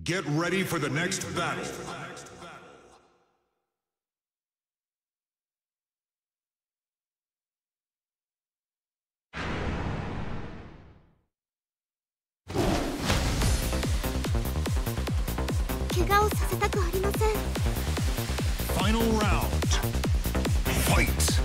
Get ready for the next battle. Final round. Fight!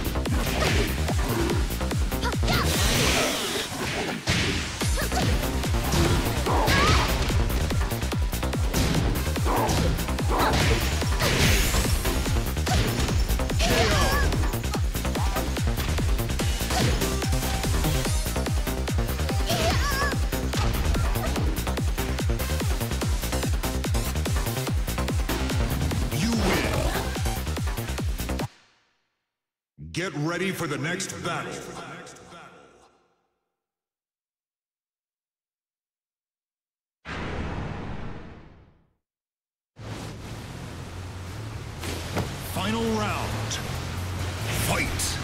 Get ready for the next battle. Final round. Fight!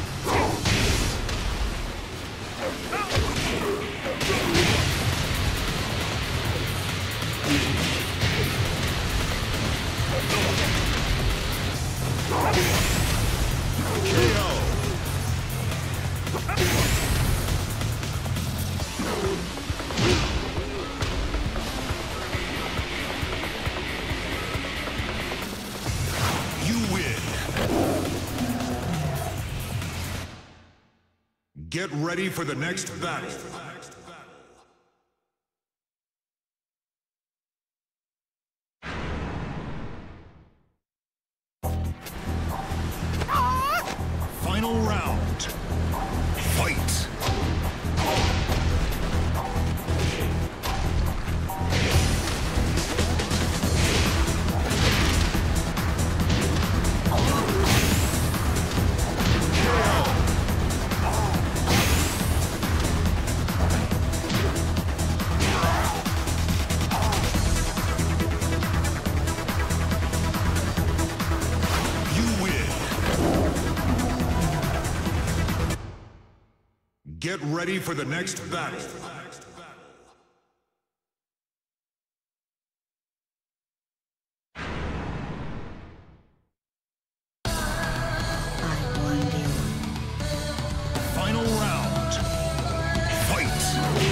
Get ready for the next battle. Final round. Fight! Get ready for the next battle. Final round. Fight!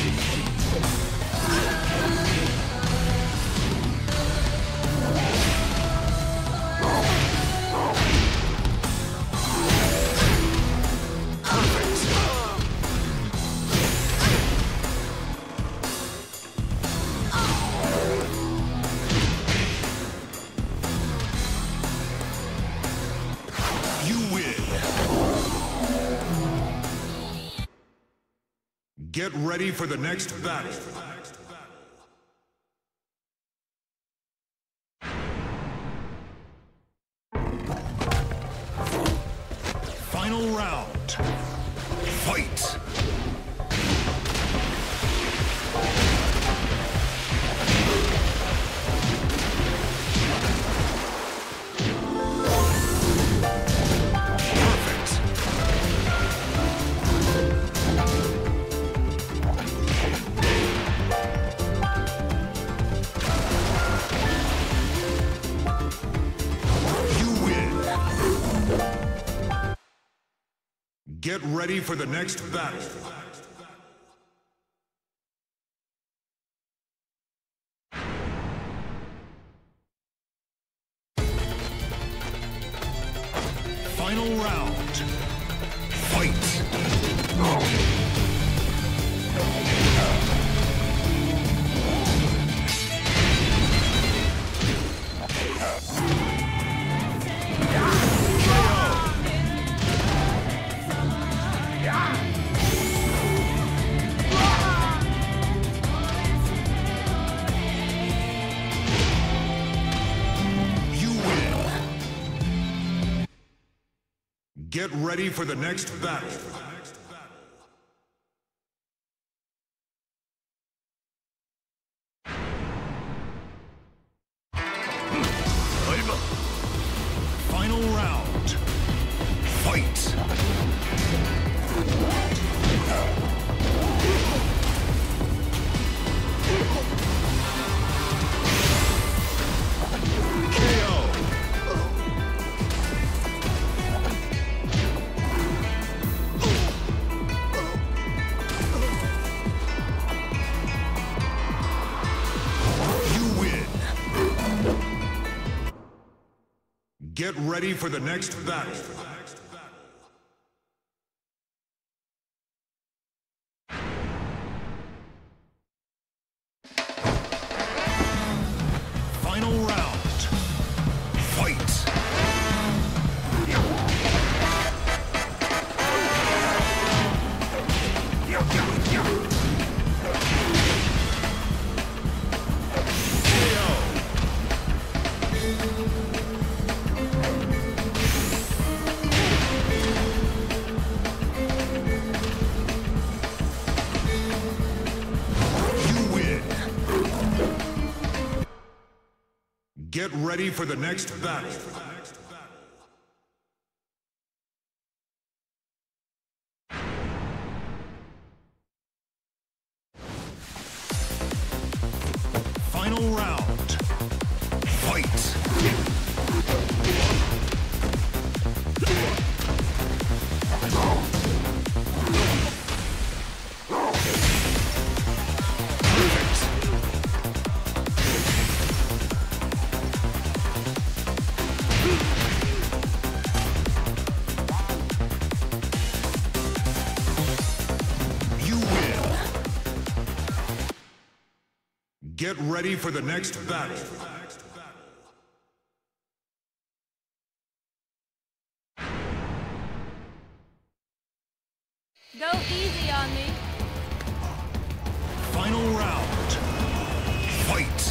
Get ready for the next battle. Final round. Fight! Get ready for the next battle. Final round. Fight! Get ready for the next battle. Final round. Fight! Get ready for the next battle. Final round. Fight! Get ready for the next battle. Final round. Fight! Get ready for the next battle. Go easy on me. Final round. Fight!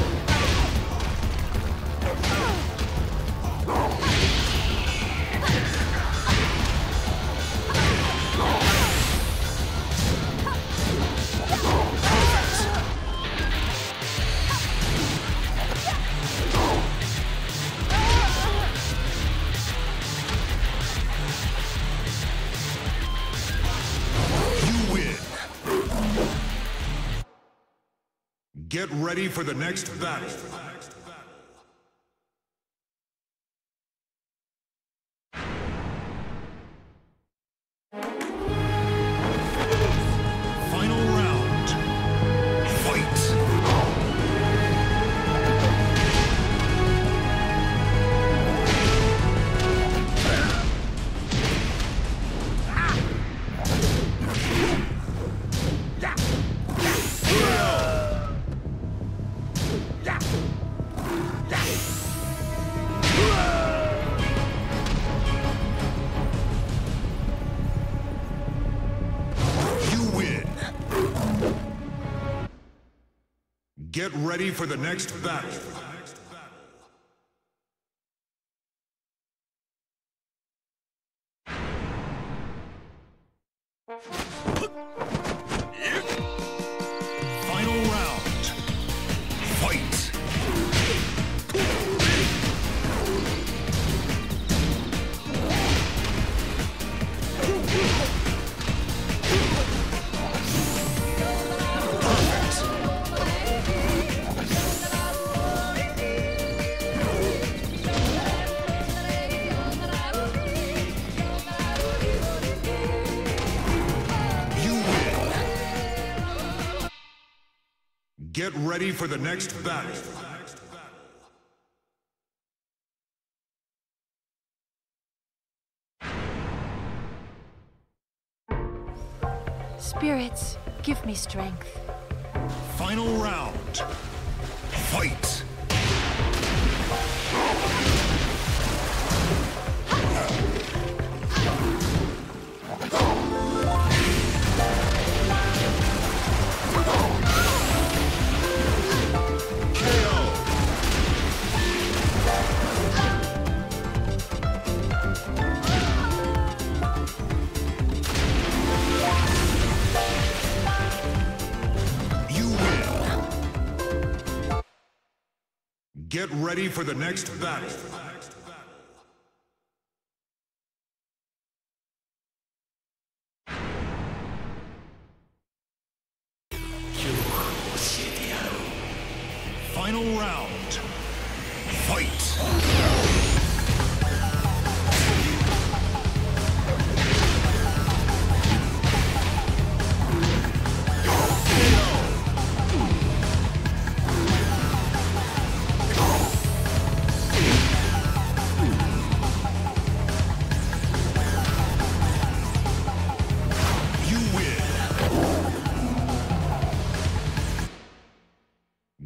Get ready for the next battle. Final round. Fight! Get ready for the next battle. Final round. Fight! Get ready for the next battle. Spirits, give me strength. Final round. Fight! Get ready for the next battle. Final round. Fight!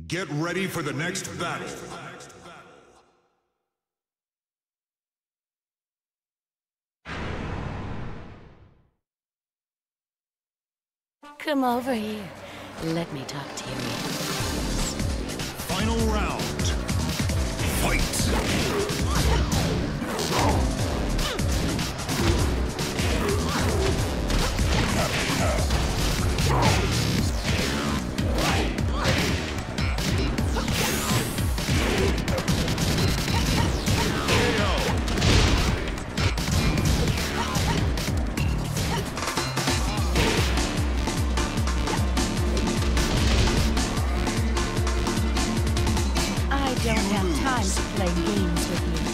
Get ready for the next battle. Come over here. Let me talk to you. Final round. Fight! I don't have time to play games with you.